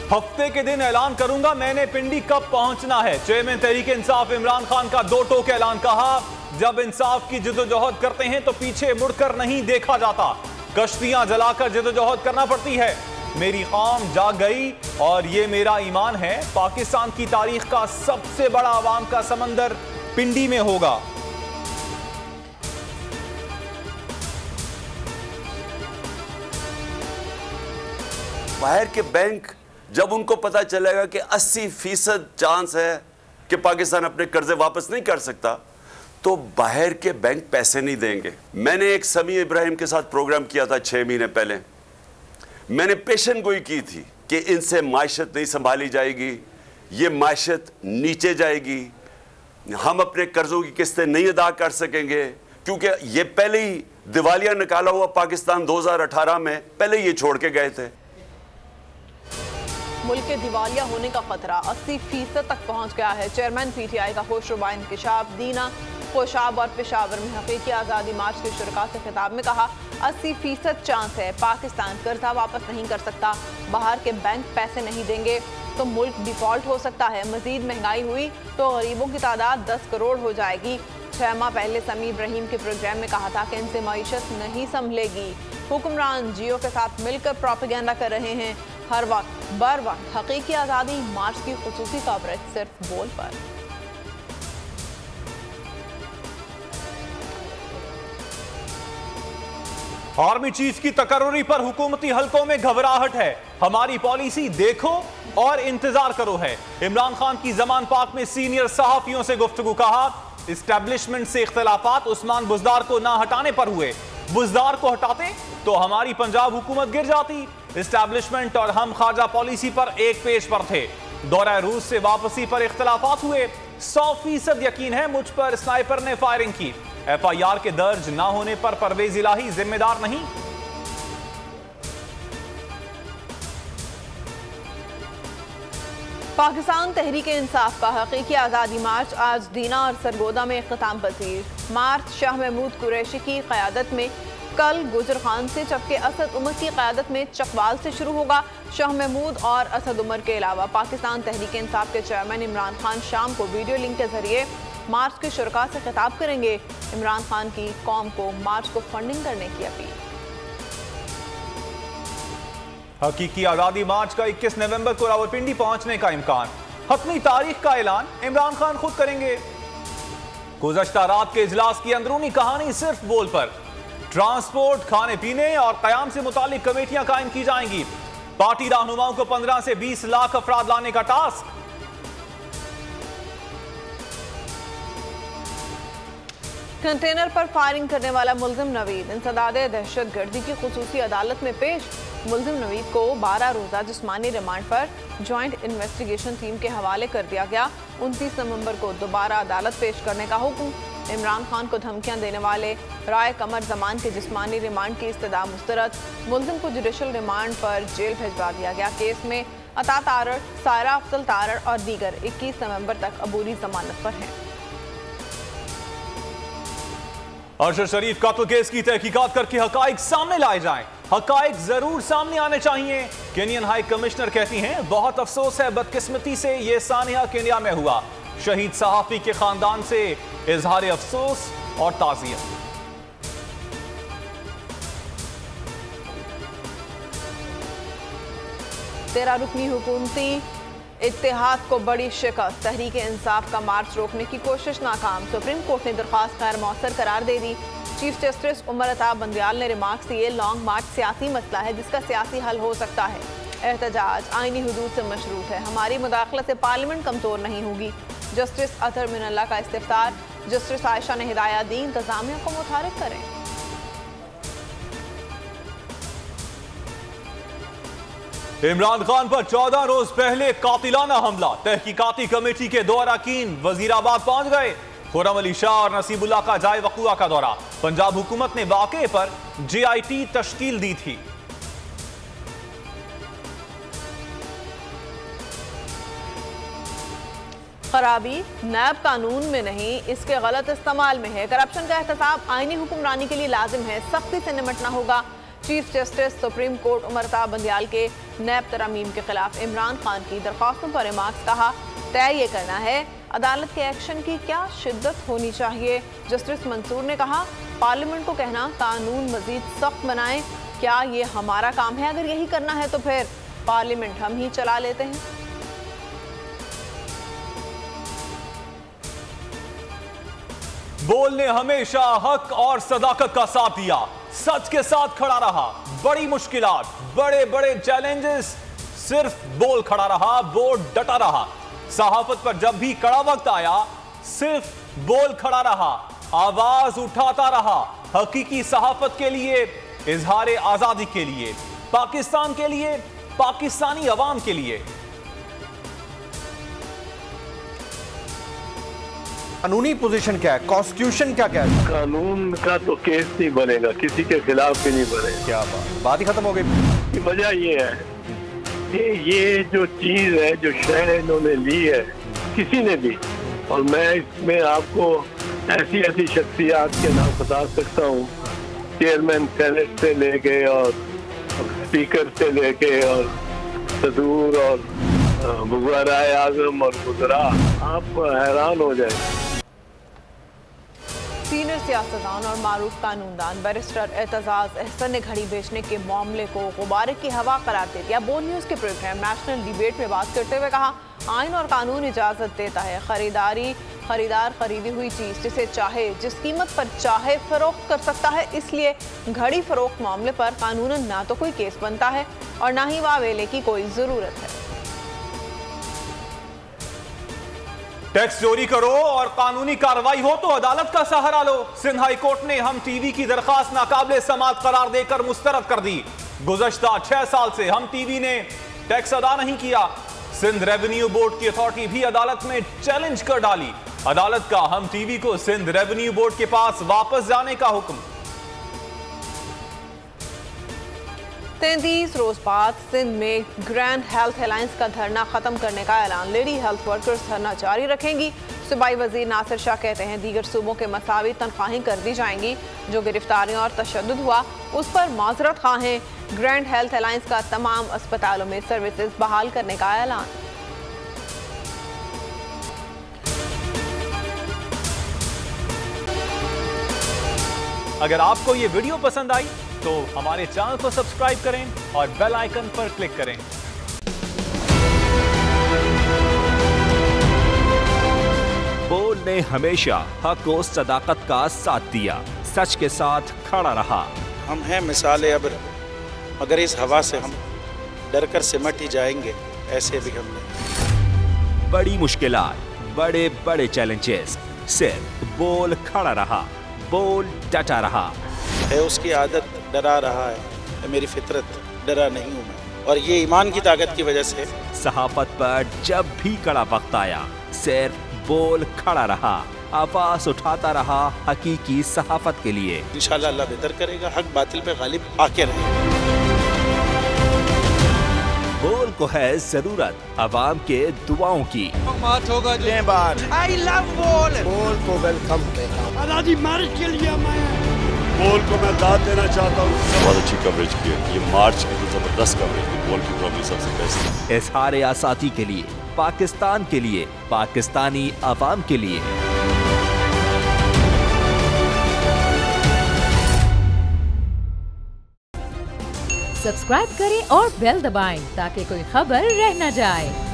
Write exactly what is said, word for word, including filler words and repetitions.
हफ्ते के दिन ऐलान करूंगा मैंने पिंडी कब पहुंचना है। चेयरमैन तहरीक इंसाफ इमरान खान का दो टोक ऐलान। कहा जब इंसाफ की जिद्दोजहद करते हैं तो पीछे मुड़कर नहीं देखा जाता, कश्तियां जलाकर जिद्दोजहद करना पड़ती है। मेरी कौम जाग गई और ये मेरा ईमान है। पाकिस्तान की तारीख का सबसे बड़ा आवाम का समंदर पिंडी में होगा। बाहर के बैंक जब उनको पता चलेगा कि अस्सी फीसद चांस है कि पाकिस्तान अपने कर्जे वापस नहीं कर सकता, तो बाहर के बैंक पैसे नहीं देंगे। मैंने एक समी इब्राहिम के साथ प्रोग्राम किया था छह महीने पहले। मैंने पेशन गोई की थी कि इनसे मायशत नहीं संभाली जाएगी, ये मायशत नीचे जाएगी, हम अपने कर्जों की किस्तें नहीं अदा कर सकेंगे, क्योंकि ये पहले ही दिवालिया निकाला हुआ पाकिस्तान दो हज़ार अठारह में पहले ये छोड़ के गए थे। मुल्क के दिवालिया होने का खतरा अस्सी फीसद तक पहुंच गया है। चेयरमैन पीटीआई का होशरुबा इंकशाफ दीना पोशाब और पेशावर में हकीकी आज़ादी मार्च के शुरका से खिताब में कहा अस्सी फीसद चांस है पाकिस्तान कर्जा वापस नहीं कर सकता, बाहर के बैंक पैसे नहीं देंगे तो मुल्क डिफॉल्ट हो सकता है। मजीद महंगाई हुई तो गरीबों की तादाद दस करोड़ हो जाएगी। छह माह पहले समी इब्राहिम के प्रोग्राम में कहा था कि इनसे मईशत नहीं संभलेगी। हुक्मरान जियो के साथ मिलकर प्रोपेगेंडा कर रहे हैं। हर वक्त बर वक्त हकीकी आज़ादी मार्च की खुसूसी कवरेज सिर्फ बोल पर। आर्मी चीफ की तकर्री पर हुकूमती हलकों में घबराहट है। हमारी पॉलिसी देखो और इंतजार करो है। इमरान खान की जमान पाक में सीनियर सहाफियों से गुफ्तगू। कहा इस्टेब्लिशमेंट से इख्तलाफात उस्मान बुज़दार को ना हटाने पर हुए, बुज़दार को हटाते तो हमारी पंजाब हुकूमत गिर जाती। इस्टेब्लिशमेंट और हम खारजा पॉलिसी पर एक पेज पर थे। दौरा रूस से वापसी पर इख्तलाफात हुए। सौ फीसद यकीन है मुझ पर स्नाइपर ने फायरिंग की। एफ आई आर के दर्ज ना होने पर परवेज इलाही जिम्मेदार नहीं। पाकिस्तान तहरीक इंसाफ का हकीकी आज़ादी मार्च आज दीना और सरगोदा में इख्तिताम पजीर। मार्च शाह महमूद कुरैशी की क़यादत में कल गुजर खान से, जबकि असद उमर की क़यादत में चकवाल से शुरू होगा। शाह महमूद और असद उमर के अलावा पाकिस्तान तहरीक इंसाफ के चेयरमैन इमरान खान शाम को वीडियो लिंक के जरिए मार्च के शुरका से खिताब करेंगे। इमरान खान की कौम को मार्च को फंडिंग करने की अपील। हकीकी आज़ादी मार्च का इक्कीस नवंबर को रावलपिंडी पहुंचने का इम्कान। हतमी तारीख का ऐलान इमरान खान खुद करेंगे। गुज़श्ता रात के इजलास की अंदरूनी कहानी सिर्फ बोल पर। ट्रांसपोर्ट, खाने पीने और कयाम से मुतालिक कमेटियां कायम की जाएंगी। पार्टी रहनुमाओं को पंद्रह से बीस लाख अफराद लाने का टास्क। कंटेनर पर फायरिंग करने वाला मुल्जिम नवीद इंसदादे दहशतगर्दी की खुसूसी अदालत में पेश। मुल्जिम नवीद को बारह रोज़ा जिस्मानी रिमांड पर जॉइंट इन्वेस्टिगेशन टीम के हवाले कर दिया गया। उनतीस नवंबर को दोबारा अदालत पेश करने का हुक्म। इमरान खान को धमकियां देने वाले राय कमर जमान के जिस्मानी रिमांड की इस्तदा मुस्तरद। मुल्जिम को जुडिशल रिमांड पर जेल भिजवा दिया गया। केस में अता तारड़, सायरा अफजल तारड़ और दीगर इक्कीस नवंबर तक अबूरी जमानत पर हैं। अरशद शरीफ कत्ल केस की तहकीकात करके हकाइक सामने लाए जाएं। हकाइक जरूर सामने आने चाहिए। केनियन हाई कमिश्नर कहती हैं बहुत अफसोस है, बदकिस्मती से यह सानिया केनिया में हुआ। शहीद सहाफी के खानदान से इजहार अफसोस और ताज़ियत। तेरह रुकनी हुकूमती इत्तेहाद को बड़ी शिकस्त। तहरीक इंसाफ का मार्च रोकने की कोशिश नाकाम। सुप्रीम कोर्ट ने दरख्वास्त गैर मौसर करार दे दी। चीफ जस्टिस उमर अता बंदियाल ने रिमार्क्स दिए लॉन्ग मार्च सियासी मसला है जिसका सियासी हल हो सकता है। एहतजाज आईनी हुदूद से मशरूत है। हमारी मुदाखलत से पार्लियामेंट कमजोर नहीं होगी। जस्टिस अतर मिनल्ला का इस्तिफ्तार। जस्टिस आयशा ने हिदायत दी इंतजामिया को मुतारिफ करें। इमरान खान पर चौदह रोज पहले कातिलाना हमला। तहकीकाती कमेटी के दो अरकान वजीराबाद पहुंच गए। खुर्रम अली शाह और नसीबुल्लाह का जाए वक़ुआ का दौरा। पंजाब हुकूमत ने वाक़े पर जे आई टी तश्कील दी थी। खराबी नैब कानून में नहीं, इसके गलत इस्तेमाल में है। करप्शन का एहतसाब आईनी हुक्मरानी के लिए लाजिम है, सख्ती से निपटना होगा। Chief justice supreme court Umar Ata Bandial के नैब तरमीम के खिलाफ इमरान खान की दरख्वास्तों पर रिमार्क्स। कहा, तय ये करना है अदालत के एक्शन की क्या शिद्दत होनी चाहिए। जस्टिस मंसूर ने कहा, पार्लियामेंट को कहना कानून मजीद सख्त बनाएं, क्या ये हमारा काम है? अगर यही करना है तो फिर पार्लियामेंट हम ही चला लेते हैं। बोल ने हमेशा हक और सदाकत का साथ दिया, सच के साथ खड़ा रहा। बड़ी मुश्किलात, बड़े बड़े चैलेंजेस, सिर्फ बोल खड़ा रहा, बोल डटा रहा। सहाफत पर जब भी कड़ा वक्त आया, सिर्फ बोल खड़ा रहा, आवाज उठाता रहा। हकीकी सहाफत के लिए, इजहार आजादी के लिए, पाकिस्तान के लिए, पाकिस्तानी अवाम के लिए। कानूनी पोजीशन क्या है, कॉन्स्टिट्यूशन क्या क्या है? कानून का तो केस नहीं बनेगा, किसी के खिलाफ भी नहीं बनेगा। क्या बात, बात ही खत्म हो गई। वजह ये है कि ये जो चीज है, जो शय इन्होंने ली है, किसी ने दी, और मैं इसमें आपको ऐसी ऐसी शख्सियात के नाम बता सकता हूँ, चेयरमैन सेनेट से लेके और स्पीकर से लेके और सदूर और वज़ीर आज़म और वज़रा, आप हैरान हो जाएंगे। सीनियर सियासतदान और मारूफ कानूनदान बैरिस्टर एतजाज अहसन ने घड़ी बेचने के मामले को गुब्बारे की हवा करार दे दिया। बोल न्यूज के प्रोग्राम नेशनल डिबेट में बात करते हुए कहा, आइन और कानून इजाजत देता है, खरीदारी खरीदार खरीदी हुई चीज जिसे चाहे जिस कीमत पर चाहे फरोख्त कर सकता है, इसलिए घड़ी फरोख्त मामले पर कानूनन ना तो कोई केस बनता है और ना ही वावेले की कोई जरूरत है। टैक्स चोरी करो और कानूनी कार्रवाई हो तो अदालत का सहारा लो। सिंध हाई कोर्ट ने हम टीवी की दरखास्त नाकाबिले समाअत करार देकर मुस्तरद कर दी। गुज़श्ता छह साल से हम टीवी ने टैक्स अदा नहीं किया। सिंध रेवेन्यू बोर्ड की अथॉरिटी भी अदालत में चैलेंज कर डाली। अदालत का हम टीवी को सिंध रेवेन्यू बोर्ड के पास वापस जाने का हुक्म। तैंतीस रोज बाद सिंध में ग्रैंड हेल्थ अलायंस का धरना खत्म करने का ऐलान। लेडी हेल्थ वर्कर्स धरना जारी रखेंगी। सूबाई वजीर नासिर शाह कहते हैं, दीगर सूबों के मसावी तनख्वाहें कर दी जाएंगी। जो गिरफ्तारियां और तशद्दुद हुआ उस पर माजरत खाएं। ग्रैंड हेल्थ अलायंस का तमाम अस्पतालों में सर्विसेज बहाल करने का ऐलान। अगर आपको ये वीडियो पसंद आई तो हमारे चैनल को सब्सक्राइब करें और बेल आइकन पर क्लिक करें। बोल ने हमेशा हक और सदाकत का साथ दिया, सच के साथ खड़ा रहा। हम हैं मिसाल अब्र, मगर इस हवा से हम डर कर सिमट ही जाएंगे, ऐसे भी हम नहीं। बड़ी मुश्किलात, बड़े बड़े चैलेंजेस, सिर्फ बोल खड़ा रहा, बोल डटा रहा। है उसकी आदत डरा रहा है, मेरी फितरत डरा नहीं हूँ मैं, और ये ईमान की ताकत की वजह से। सहाफत पर जब भी कड़ा वक्त आया, सिर्फ बोल खड़ा रहा, आवाज उठाता रहा हकीकी सहाफत के लिए। इंशाल्लाह अल्लाह बेहतर करेगा, हक बातिल पे गालिब आके रहे। बोल को है जरूरत अवाम के दुआओं की। होगा आई लव बोल। बोल को वेलकम कहता आजादी मार्च के लिए मैं बोल को मैं दाद देना चाहता हूँ। बहुत अच्छी कवरेज की है, ये मार्च की तो जबरदस्त कवरेज की, बोल की प्रॉब्लम सबसे बेस्ट। इज़हार आज़ादी के लिए, पाकिस्तान के लिए, पाकिस्तानी अवाम के लिए। सब्सक्राइब करें और बेल दबाएं ताकि कोई खबर रह न जाए।